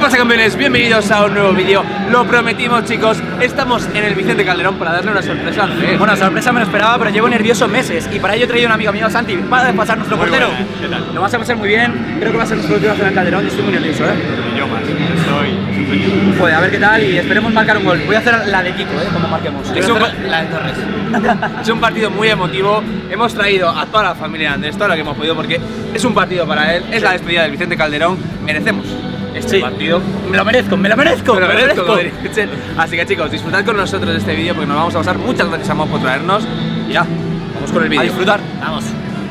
pasa, campeones? Bienvenidos a un nuevo vídeo. Lo prometimos, chicos, estamos en el Vicente Calderón para darle una sorpresa a Andrés. Bueno, sorpresa me lo esperaba, pero llevo nervioso meses. Y para ello he traído a un amigo mío, Santi, para despachar nuestro portero. ¿Qué tal? Lo vas a pasar muy bien. Creo que va a ser nuestro último en el Calderón y estoy muy nervioso, Y yo más, estoy... Joder, a ver qué tal y esperemos marcar un gol. Voy a hacer la de Kiko, como marquemos. La de Torres. Es un partido muy emotivo. Hemos traído a toda la familia de Andrés, toda la que hemos podido, porque es un partido para él. Es la despedida del Vicente Calderón. Merecemos este partido. Me lo merezco, me lo merezco. Así que, chicos, disfrutad con nosotros de este vídeo porque nos vamos a pasar. Muchas gracias a Mo por traernos. Y ya, vamos con el vídeo. A disfrutar. Vamos.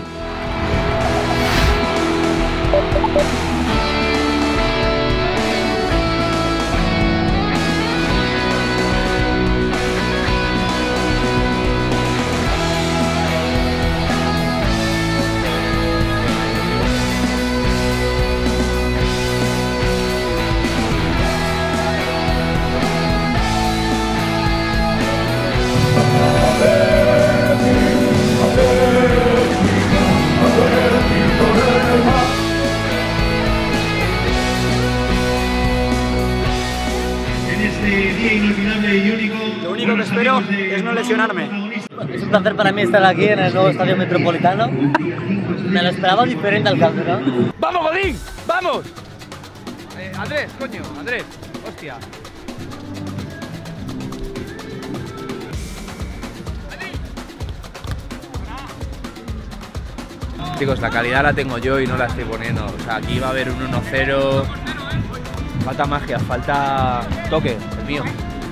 Lo único que espero es no lesionarme. Es un placer para mí estar aquí en el nuevo estadio Metropolitano. Me lo esperaba diferente al Calderón. ¡Vamos, Godín! ¡Vamos! Andrés, coño, Andrés. Hostia. Chicos, la calidad la tengo yo y no la estoy poniendo. O sea, aquí va a haber un 1-0. Falta magia, falta toque, el mío.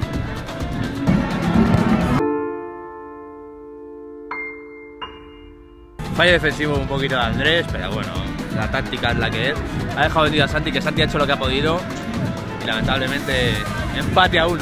Fallo defensivo un poquito de Andrés, pero bueno, la táctica es la que es. Ha dejado vendido a Santi, que Santi ha hecho lo que ha podido. Y lamentablemente, empate a 1.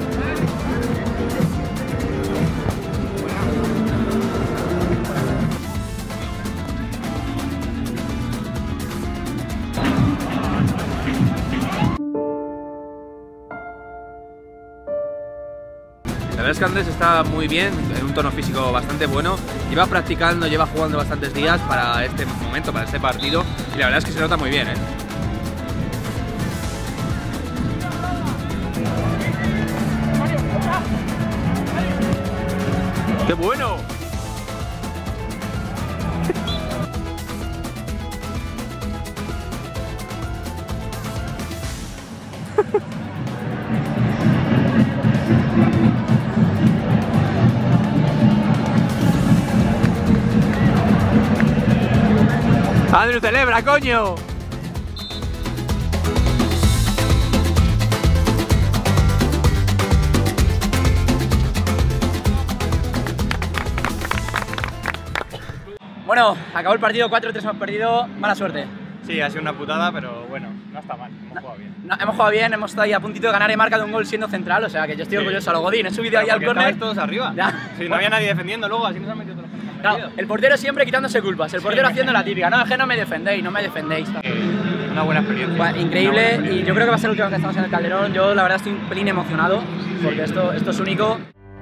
La verdad es que Andrés está muy bien, en un tono físico bastante bueno. Lleva practicando, lleva jugando bastantes días para este momento, para este partido. Y la verdad es que se nota muy bien, ¡Qué bueno! ¡Andrew, celebra, coño! Bueno, acabó el partido, 4-3 hemos perdido. Mala suerte. Sí, ha sido una putada, pero bueno, no está mal, hemos jugado bien. No, hemos jugado bien, hemos estado ahí a puntito de ganar y marcado un gol siendo central, o sea que yo estoy orgulloso a lo Godín. He subido ahí al córner. Todos arriba. Si no había nadie defendiendo luego, así nos han metido todos los goles. Claro, el portero siempre quitándose culpas, el portero haciendo la típica, no, es que no me defendéis, no me defendéis. Una buena experiencia. Bueno, increíble, y yo creo que va a ser el último que estamos en el Calderón. Yo la verdad estoy un pelín emocionado, porque esto es único.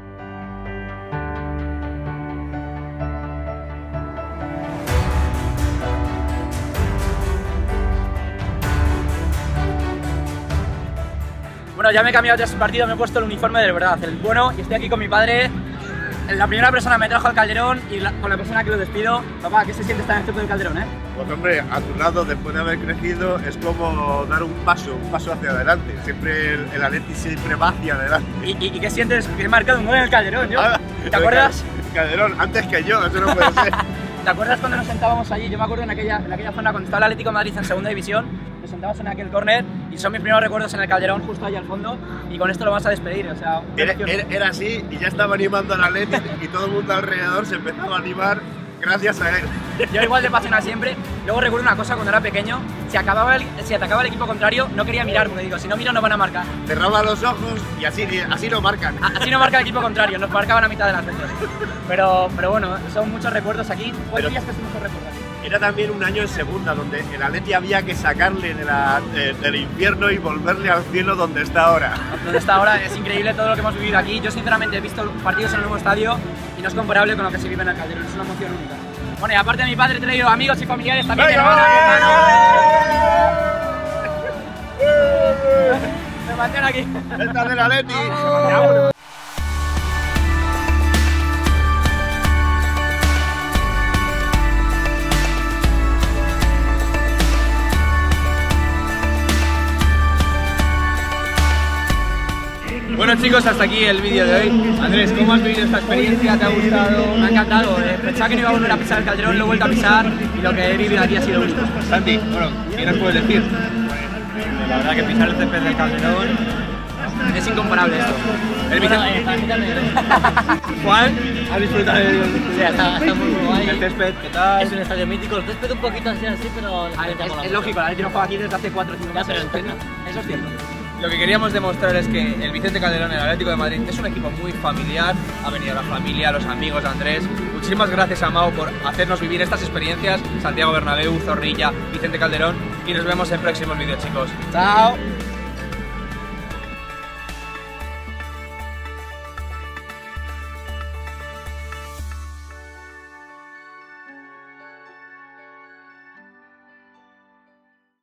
Bueno, ya me he cambiado tras el partido, me he puesto el uniforme de verdad, el bueno, y estoy aquí con mi padre. La primera persona me trajo al Calderón y con la persona que lo despido. Papá, ¿qué se siente estar en este del Calderón, Pues hombre, a tu lado, después de haber crecido, es como dar un paso hacia adelante. Siempre el Atleti siempre va hacia adelante. ¿Y qué sientes? Que he marcado un gol en el Calderón, yo. ¿Te acuerdas? Calderón, antes que yo, eso no puede ser. ¿Te acuerdas cuando nos sentábamos allí? Yo me acuerdo en aquella zona cuando estaba el Atlético de Madrid en segunda división. Nos sentábamos en aquel córner y son mis primeros recuerdos en el Calderón, justo ahí al fondo. Y con esto lo vas a despedir, o sea... Era así y ya estaba animando al Atleti y todo el mundo alrededor se empezaba a animar gracias a él. Yo igual de apasionado siempre. Luego recuerdo una cosa, cuando era pequeño, si atacaba el equipo contrario, no quería mirar, porque digo, si no miro no van a marcar. Cerraba los ojos y así lo marcan. Así no marca el equipo contrario, nos marcaban a mitad de las veces. Pero bueno, son muchos recuerdos aquí. ¿Cuál dirías que es un mejor recuerdo aquí? Era también un año en segunda, donde el Atleti había que sacarle del infierno y volverle al cielo donde está ahora. Donde está ahora, es increíble todo lo que hemos vivido aquí. Yo sinceramente he visto partidos en el nuevo estadio y no es comparable con lo que se vive en el Calderón, es una emoción única. Bueno, y aparte de mi padre he traído amigos y familiares también. Mantiene aquí. ¡Esta del Atleti! Bueno chicos, hasta aquí el vídeo de hoy. Andrés, ¿cómo has vivido esta experiencia? ¿Te ha gustado? Me ha encantado. Pensaba que no iba a volver a pisar el Calderón, lo he vuelto a pisar y lo que he vivido aquí ha sido gusto. Santi, bueno, ¿qué nos puedes decir? La verdad que pisar el césped del Calderón. Es incomparable esto. El Bueno, Vicente... para mí también. Juan, ¿has disfrutado Sí, está muy guay. del césped? ¿Qué tal? Es un estadio mítico, el césped un poquito así, pero... Es lógico, el Atleti no juega aquí desde hace 4 o 5 Ya, meses. pero Eso es cierto. Lo que queríamos demostrar es que el Vicente Calderón, el Atlético de Madrid, es un equipo muy familiar. Ha venido la familia, los amigos de Andrés. Muchísimas gracias a Mau por hacernos vivir estas experiencias. Santiago Bernabéu, Zorrilla, Vicente Calderón. Y nos vemos en próximos vídeos, chicos. Chao.